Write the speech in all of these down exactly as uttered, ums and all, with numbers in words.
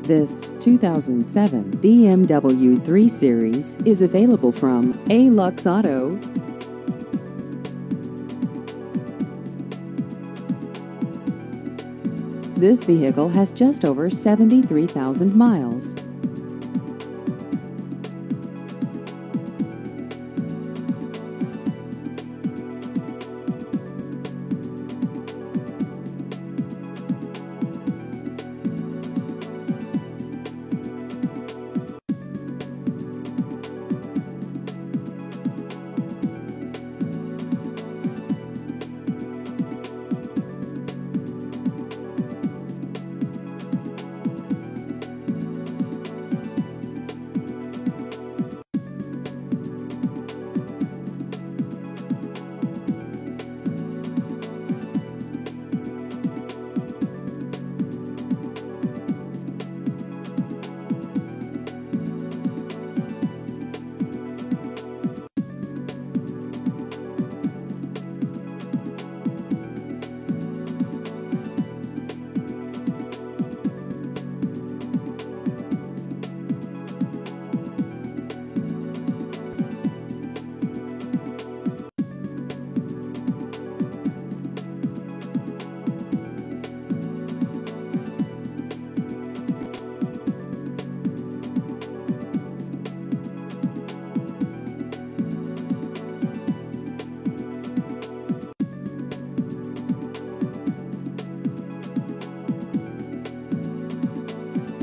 This two thousand seven B M W three Series is available from A-Lux Auto. This vehicle has just over seventy-three thousand miles.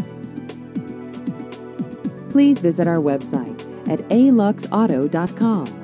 Please visit our website at a lux auto dot com.